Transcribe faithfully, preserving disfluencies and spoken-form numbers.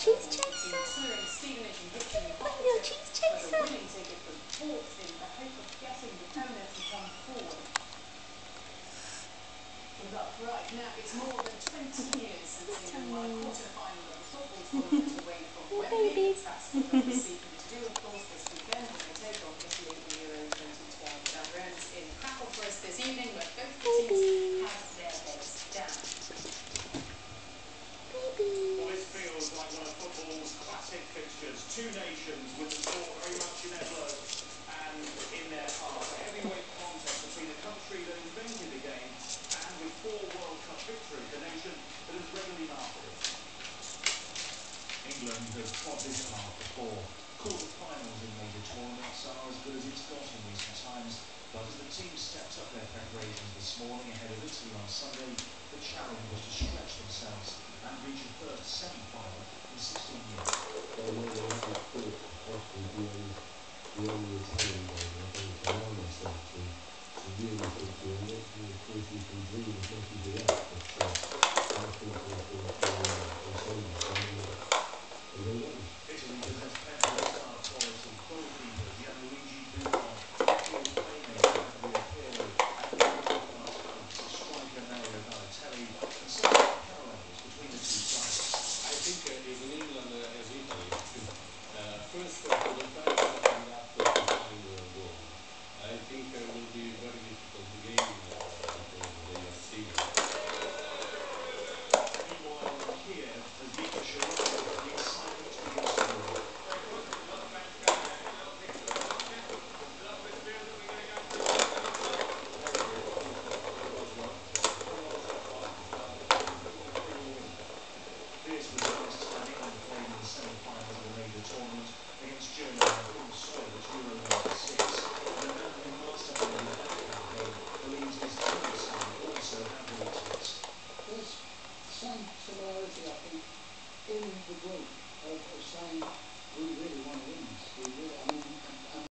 cheese chaser. What, little cheese chaser? Right now, it's more than twenty years since England won a quarter-final of the football tournament away from Wembley. That's what they'll be seeking to do, of course, this weekend when they take on Italy in Euro twenty twelve. Dan Rhodes in Crackle for us this evening, but both the teams have their beds down. Well, this feels like one of football's classic fixtures. Two nations with the sport very much in their blood and in their heart. A heavyweight contest between a country that invented the game and with four World Cup victories, the nation that has regularly mastered it. England has trod this path before. Quarter-finals in major tournaments are as good as it's got in recent times, but as the team stepped up their preparations this morning ahead of Italy on Sunday, the challenge was to stretch themselves and reach a first semi-final in sixteen years. Well, no, I haven't thought possibly beyond, beyond the Italian game. I think to allow myself to, to really think beyond it, and of course you can dream as much as you like.